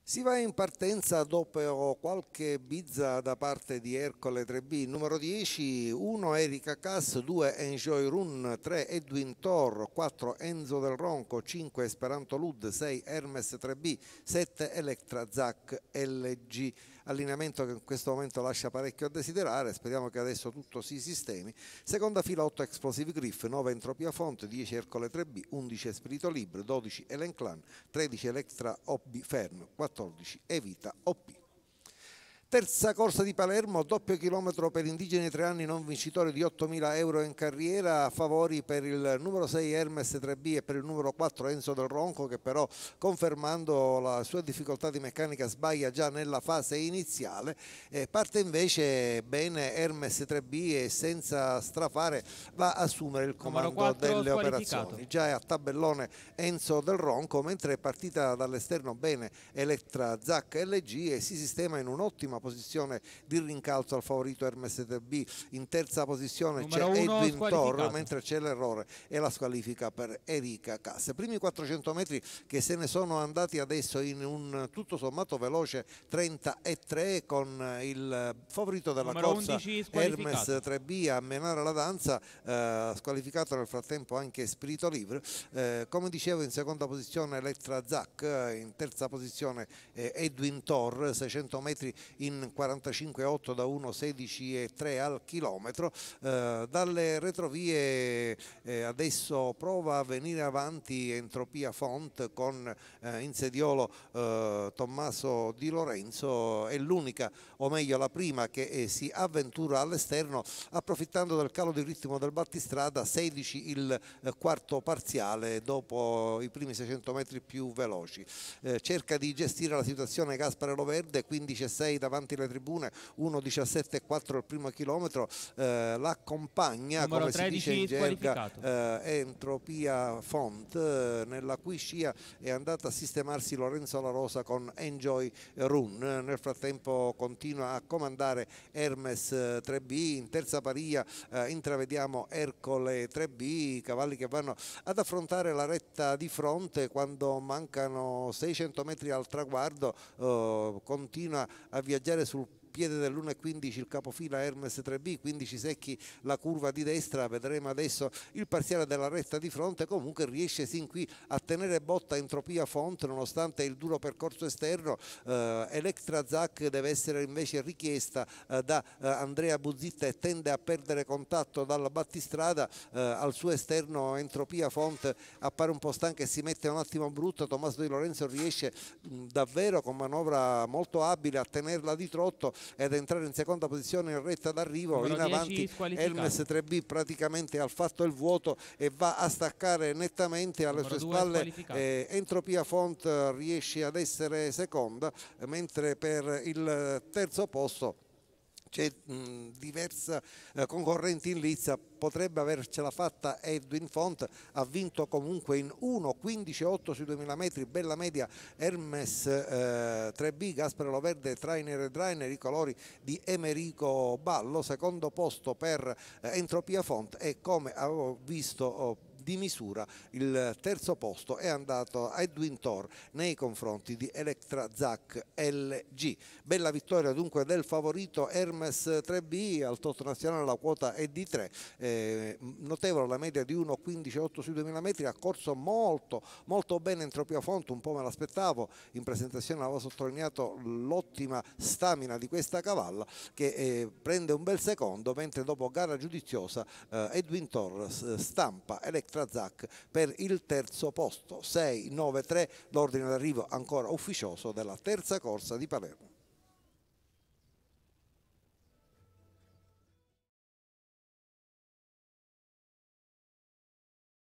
Si va in partenza dopo qualche bizza da parte di Ercole 3B, numero 10, 1 Erika Cass, 2 Enjoy Run, 3 Edwin Thor, 4 Enzo Del Ronco, 5 Esperanto Lud, 6 Hermes 3B, 7 Electra Zac LG. Allineamento che in questo momento lascia parecchio a desiderare, speriamo che adesso tutto si sistemi. Seconda fila 8 Explosive Griff, 9 Entropia Font, 10 Ercole 3B, 11 Spirito Libre, 12 Elenclan, 13 Electra OB Fern, 14 Evita OP. Terza corsa di Palermo, doppio chilometro per indigeni 3 anni non vincitori di 8.000 euro in carriera, favori per il numero 6 Hermes 3B e per il numero 4 Enzo Del Ronco, che però, confermando la sua difficoltà di meccanica, sbaglia già nella fase iniziale. Parte invece bene Hermes 3B e senza strafare va a assumere il comando delle operazioni. Già è a tabellone Enzo Del Ronco, mentre è partita dall'esterno bene Electra Zac LG e si sistema in un'ottima posizione di rincalzo al favorito Hermes 3B. In terza posizione c'è Edwin Thor, mentre c'è l'errore e la squalifica per Erika Cass. Primi 400 metri che se ne sono andati adesso in un tutto sommato veloce 33, con il favorito della corsa Hermes 3B a menare la danza, squalificato nel frattempo anche Spirito Libre. Come dicevo, in seconda posizione Electra Zac, in terza posizione Edwin Thor, 600 metri in 45,8 da 1,16,3 al chilometro. Dalle retrovie adesso prova a venire avanti Entropia Font con in sediolo Tommaso Di Lorenzo. È l'unica, o meglio la prima, che si avventura all'esterno approfittando del calo di ritmo del battistrada. 16 il quarto parziale dopo i primi 600 metri più veloci. Cerca di gestire la situazione Gaspare Loverde, 15,6 davanti le tribune, 1,17,4 il primo chilometro. L'accompagna, come si dice in gerga, Entropia Font, nella cui scia è andata a sistemarsi Lorenzo La Rosa con Enjoy Run. Nel frattempo continua a comandare Hermes 3B. In terza paria intravediamo Ercole 3B, cavalli che vanno ad affrontare la retta di fronte quando mancano 600 metri al traguardo. Continua a viaggiare sul piede dell'1,15 il capofila Hermes 3B, 15 secchi la curva di destra. Vedremo adesso il parziale della retta di fronte. Comunque riesce sin qui a tenere botta Entropia Font nonostante il duro percorso esterno. Electra Zac deve essere invece richiesta da Andrea Buzzitta e tende a perdere contatto dalla battistrada. Al suo esterno Entropia Font appare un po' stanca e si mette un attimo brutto. Tommaso Di Lorenzo riesce davvero con manovra molto abile a tenerla di trotto ed entrare in seconda posizione in retta d'arrivo. In avanti Hermes 3B praticamente ha fatto il vuoto e va a staccare nettamente. Alle sue spalle Entropia Font riesce ad essere seconda, mentre per il terzo posto c'è diversa concorrenti in lizza. Potrebbe avercela fatta Edwin Font, ha vinto comunque in 1,15,8 sui 2000 metri, bella media Hermes 3B, Gaspare Loverde, Trainer e Drainer, i colori di Emerico Ballo. Secondo posto per Entropia Font e, come avevo visto di misura, il terzo posto è andato a Edwin Thor nei confronti di Electra Zac LG. Bella vittoria dunque del favorito Hermes 3B. Al Toto nazionale la quota è di 3. Notevole la media di 1,15,8 sui 2000 metri. Ha corso molto bene Entropia Font, un po' me l'aspettavo. In presentazione avevo sottolineato l'ottima stamina di questa cavalla che prende un bel secondo, mentre dopo gara giudiziosa Edwin Thor stampa Electra Zac per il terzo posto. 6-9-3 l'ordine d'arrivo ancora ufficioso della terza corsa di Palermo.